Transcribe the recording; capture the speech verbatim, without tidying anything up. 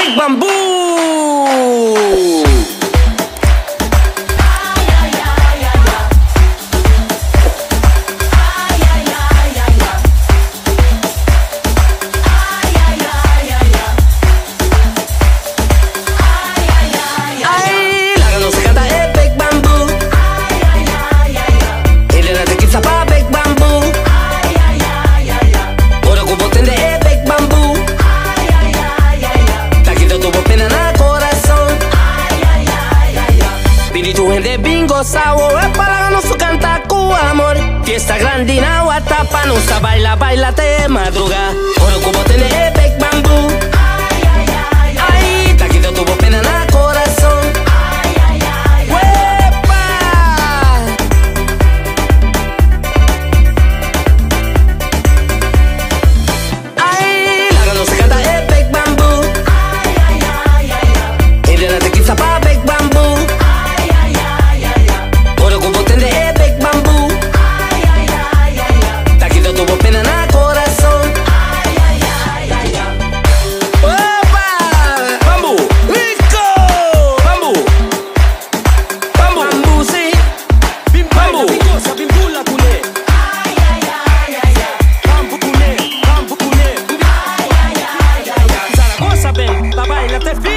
Big Bamboo. De bingo sabo es para ganar su canta cu amor. Fiesta grande y agua tapa, no sa baila, baila te madruga. Oro cubo tiene el Big Bamboo. Ay, ay, ay, ay. Taquito tuvo pena en el corazón. Ay, ay, ay, ¡huepa! Ay, la gana se canta el Big Bamboo. Ay, ay, ay, ay. Y de la tequila pa' Big Bamboo. Te